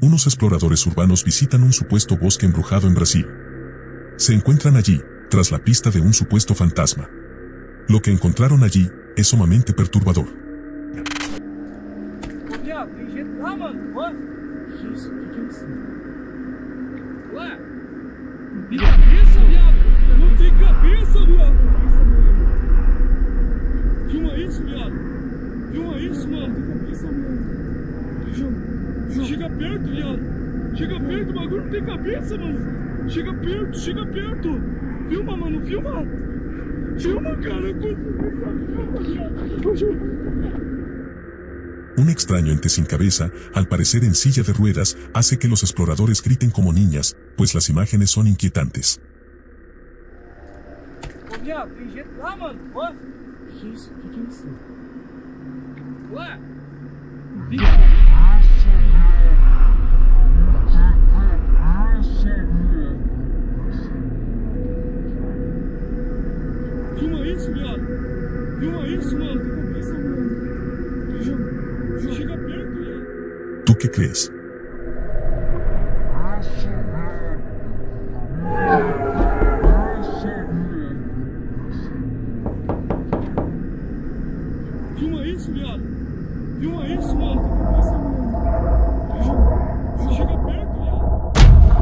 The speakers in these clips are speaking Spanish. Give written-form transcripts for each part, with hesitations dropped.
Unos exploradores urbanos visitan un supuesto bosque embrujado en Brasil. Se encuentran allí, tras la pista de un supuesto fantasma. Lo que encontraron allí es sumamente perturbador. Viado, tem gente lá, mano. Ó. Isso, o que é isso? Ué? Tem cabeça, viado? Não tem cabeça, viado. Filma isso, viado. Filma isso, mano. Tem cabeça, mano. Chega perto, viado. Chega perto, o bagulho não tem cabeça, mano. Chega perto, chega perto. Filma, mano, filma. Filma, cara. Un extraño ente sin cabeza, al parecer en silla de ruedas, hace que los exploradores griten como niñas, pues las imágenes son inquietantes. Ô, viado, tem gente lá, mano. Ó. Que isso? O que é isso? Ué? Tem Filma isso, viado. Filma isso, mano. Tem cabeça, mano. Chega perto, viado. ¿Tú qué crees? Filma isso, viado. Filma isso, mano. Tem cabeça, mano. Chega perto, viado.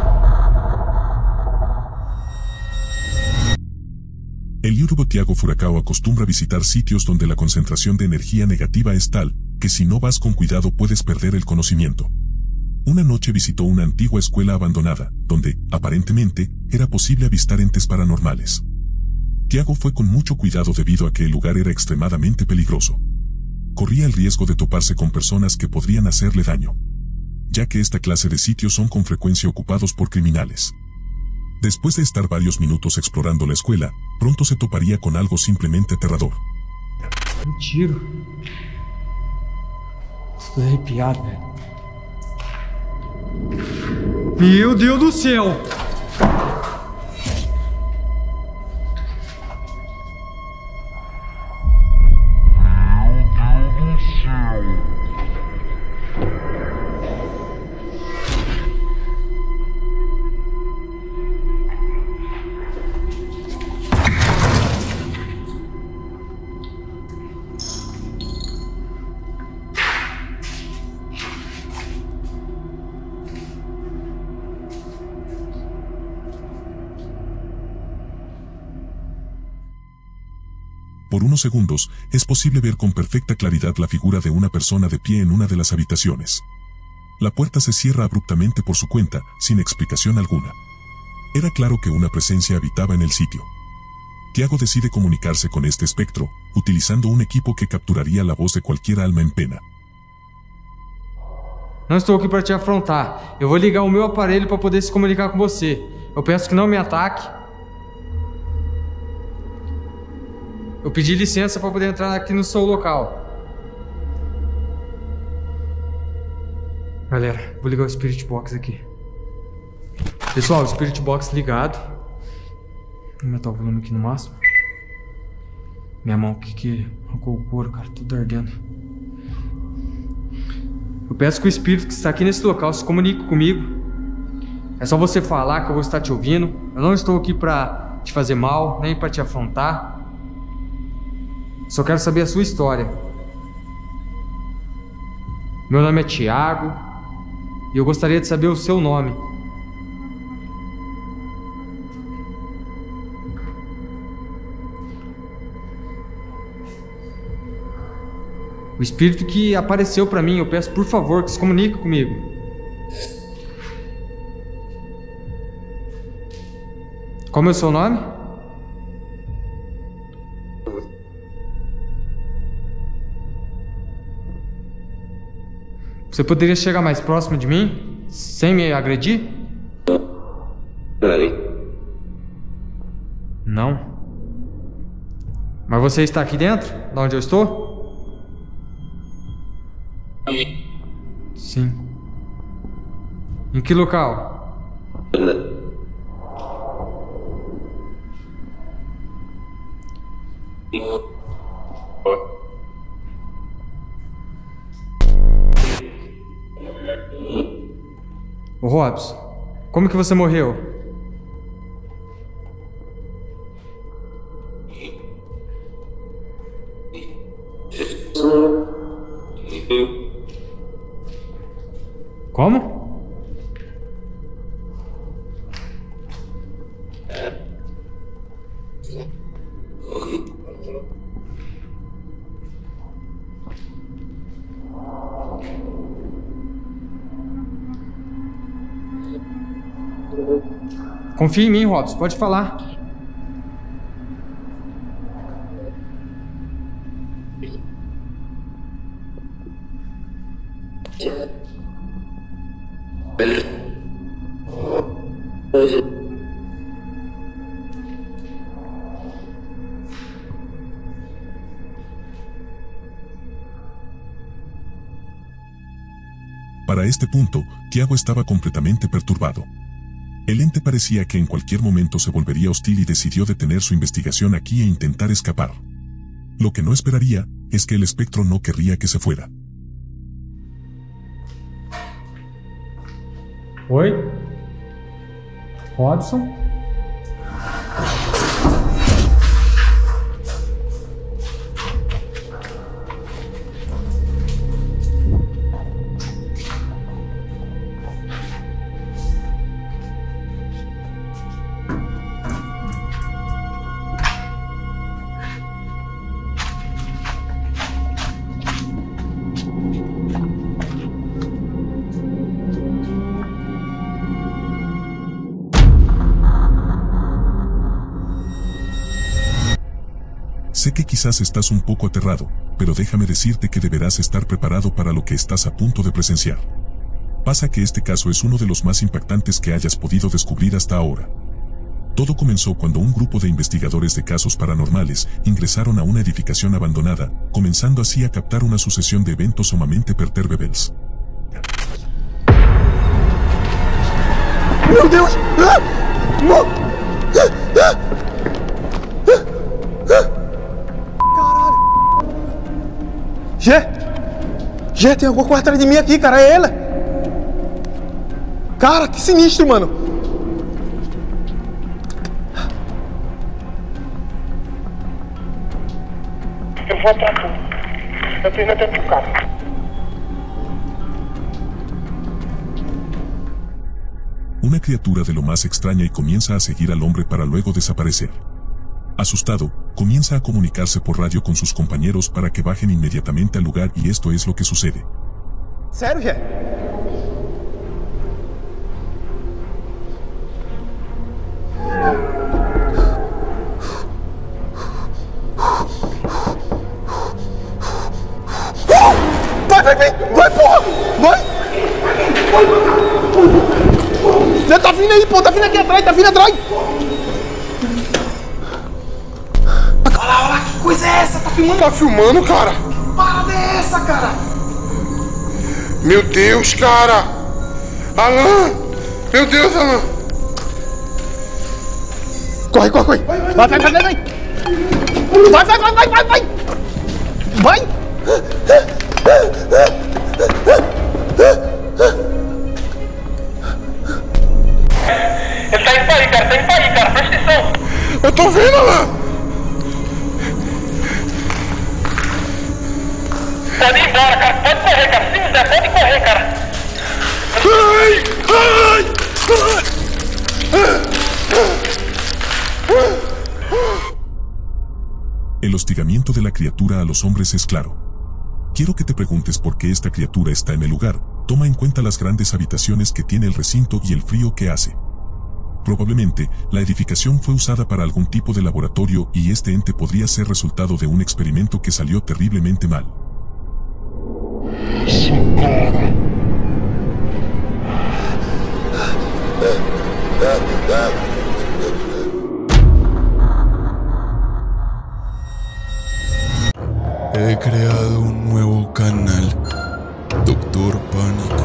El youtuber Thiago Furacão acostumbra visitar sitios donde la concentración de energía negativa es tal, que si no vas con cuidado puedes perder el conocimiento. Una noche visitó una antigua escuela abandonada, donde, aparentemente, era posible avistar entes paranormales. Thiago fue con mucho cuidado debido a que el lugar era extremadamente peligroso. Corría el riesgo de toparse con personas que podrían hacerle daño, ya que esta clase de sitios son con frecuencia ocupados por criminales. Después de estar varios minutos explorando la escuela, pronto se toparía con algo simplemente aterrador. Um tiro. Estou arrepiado, velho. Meu Deus do céu! Por unos segundos, es posible ver con perfecta claridad la figura de una persona de pie en una de las habitaciones. La puerta se cierra abruptamente por su cuenta, sin explicación alguna. Era claro que una presencia habitaba en el sitio. Thiago decide comunicarse con este espectro, utilizando un equipo que capturaría la voz de cualquier alma en pena. Não estou aqui para te afrontar. Eu vou ligar o meu aparelho para poder se comunicar com você. Eu peço que não me ataque. Eu pedi licença para poder entrar aqui no seu local. Galera, vou ligar o Spirit Box aqui. Pessoal, o Spirit Box ligado. Vou aumentar o volume aqui no máximo. Minha mão aqui que arrancou o couro, cara, tudo ardendo. Eu peço que o espírito que está aqui nesse local se comunique comigo. É só você falar que eu vou estar te ouvindo. Eu não estou aqui para te fazer mal, nem para te afrontar. Só quero saber a sua história. Meu nome é Thiago e eu gostaria de saber o seu nome. O espírito que apareceu para mim, eu peço por favor que se comunique comigo. Qual é o seu nome? Você poderia chegar mais próximo de mim, sem me agredir? Não. Mas você está aqui dentro, da onde eu estou? Sim. Em que local? Ô Robson, como que você morreu? Como? Confia em mim, Robson, pode falar. Para este punto, Tiago estaba completamente perturbado. El ente parecía que en cualquier momento se volvería hostil y decidió detener su investigación aquí e intentar escapar. Lo que no esperaría es que el espectro no querría que se fuera. Oi? Robson? Sé que quizás estás un poco aterrado, pero déjame decirte que deberás estar preparado para lo que estás a punto de presenciar. Pasa que este caso es uno de los más impactantes que hayas podido descubrir hasta ahora. Todo comenzó cuando un grupo de investigadores de casos paranormales ingresaron a una edificación abandonada, comenzando así a captar una sucesión de eventos sumamente perturbables. Meu Deus! Gê, tem alguma coisa atrás de mim aqui, cara, é ela. Cara, que sinistro, mano. Eu vou atrás tu. Eu tenho até pro cara. Una criatura de lo más extraña y comienza a seguir al hombre para luego desaparecer. Asustado, comienza a comunicarse por radio con sus compañeros para que bajen inmediatamente al lugar y esto es lo que sucede. Sério, Gê? Vai, porra! Vai! Tá vindo aí, pô! Tá vindo aqui atrás, tá vindo atrás! Olha lá, que coisa é essa? Tá filmando? Tá filmando, cara? Que parada é essa, cara? Meu Deus, cara! Alan! Meu Deus, Alan! Corre! Vai! Vai! Ele tá indo pra aí, cara, presta atenção! Eu tô vendo, Alan! Pode ir embora, cara, pode correr, cara, se quiser, pode correr, cara! El hostigamiento de la criatura a los hombres es claro. Quiero que te preguntes por qué esta criatura está en el lugar. Toma en cuenta las grandes habitaciones que tiene el recinto y el frío que hace. Probablemente, la edificación fue usada para algún tipo de laboratorio y este ente podría ser resultado de un experimento que salió terriblemente mal. He creado un nuevo canal, Doctor Pánico.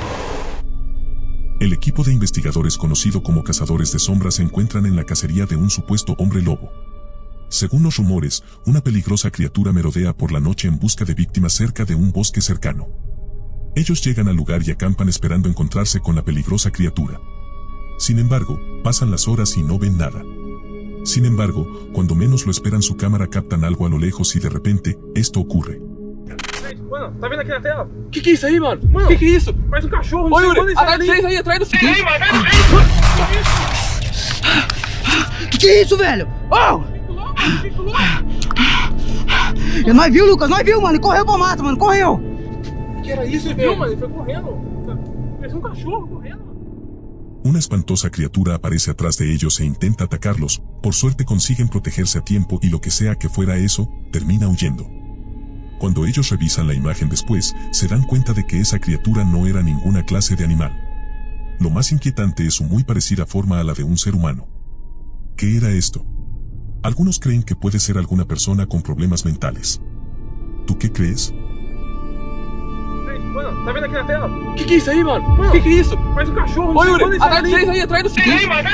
El equipo de investigadores conocido como Cazadores de Sombras se encuentran en la cacería de un supuesto hombre lobo. Según los rumores, una peligrosa criatura merodea por la noche en busca de víctimas cerca de un bosque cercano. Ellos llegan al lugar y acampan esperando encontrarse con la peligrosa criatura. Sin embargo, pasan las horas y no ven nada. Sin embargo, cuando menos lo esperan su cámara captan algo a lo lejos y de repente, esto ocurre. Mano, tá vendo aqui na tela? Que é isso aí, mano? Que é isso? Parece um cachorro, Ô, Yuri, isso atrás de vocês aí, atrás de vocês. aí, mano. Que é isso, velho? Oh! Fica louco. Nós viu, Lucas, nós viu, mano. Correu pra mata, mano, correu. Que era isso, você viu, mano? Ele foi correndo. Parece um cachorro correndo. Una espantosa criatura aparece atrás de ellos e intenta atacarlos. Por suerte consiguen protegerse a tiempo y lo que sea que fuera eso, termina huyendo. Cuando ellos revisan la imagen después, se dan cuenta de que esa criatura no era ninguna clase de animal. Lo más inquietante es su muy parecida forma a la de un ser humano. ¿Qué era esto? Algunos creen que puede ser alguna persona con problemas mentales. ¿Tú qué crees? Mano, tá vendo aqui na tela? Que é isso aí, mano? Que é isso? Parece um cachorro, Ô, Yuri, atrás de vocês aí, atrás de vocês. aí, mano.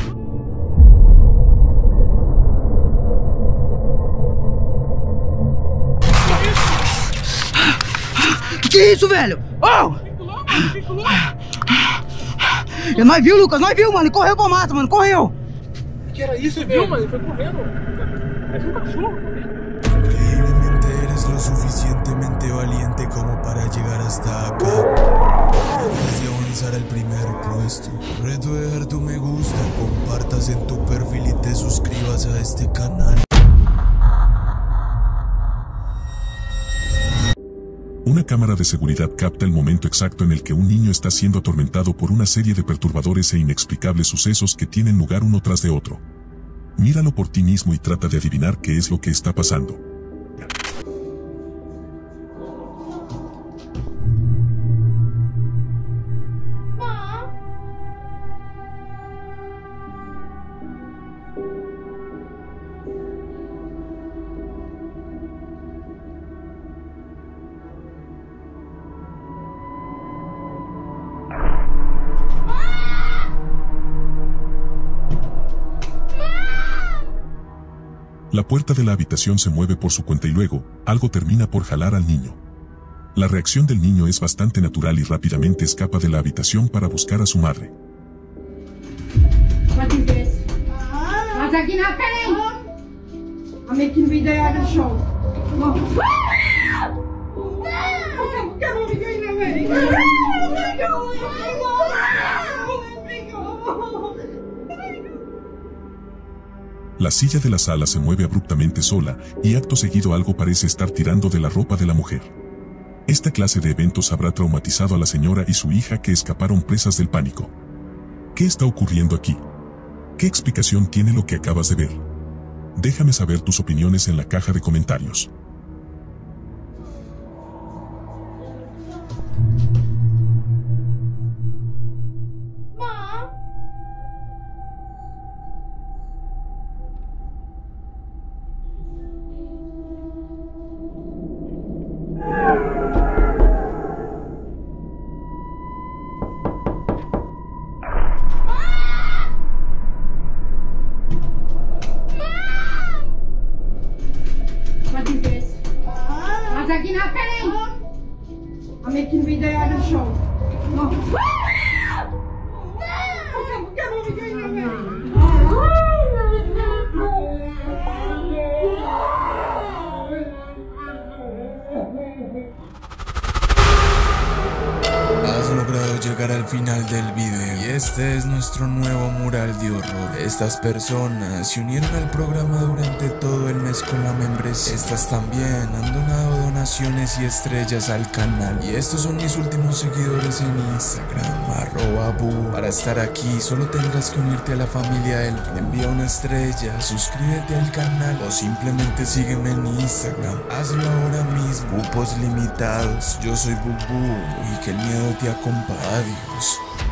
Que é isso, velho? Oh! Fica louco. Nós viu, Lucas, nós viu, mano. Correu pra mata, mano, correu. Que era isso, você viu, mano? Ele foi correndo. Parece um cachorro correndo. Increíblemente eres lo suficientemente valiente como para llegar hasta acá. Antes de avanzar al primer puesto, reto dejar tu me gusta, compartas en tu perfil y te suscribas a este canal. Una cámara de seguridad capta el momento exacto en el que un niño está siendo atormentado por una serie de perturbadores e inexplicables sucesos que tienen lugar uno tras de otro. Míralo por ti mismo y trata de adivinar qué es lo que está pasando. La puerta de la habitación se mueve por su cuenta y luego, algo termina por jalar al niño. La reacción del niño es bastante natural y rápidamente escapa de la habitación para buscar a su madre. What is this? What's happening? I'm making video at the show. La silla de la sala se mueve abruptamente sola, y acto seguido algo parece estar tirando de la ropa de la mujer. Esta clase de eventos habrá traumatizado a la señora y su hija que escaparon presas del pánico. ¿Qué está ocurriendo aquí? ¿Qué explicación tiene lo que acabas de ver? Déjame saber tus opiniones en la caja de comentarios. What is this? What's happening? I'm making video at the show. Has logrado llegar al final del video y este es nuestro nuevo mural de horror. Estas personas se unieron al programa durante todo el mes con la membresía. Estas también han donado donaciones y estrellas al canal. Y estos son mis últimos seguidores en Instagram, @bu. Para estar aquí solo tendrás que unirte a la familia del envía una estrella, suscríbete al canal o simplemente sígueme en Instagram. Hazlo ahora mismo. Cupos limitados. Yo soy Bubu y que el miedo te acompañe. Adiós.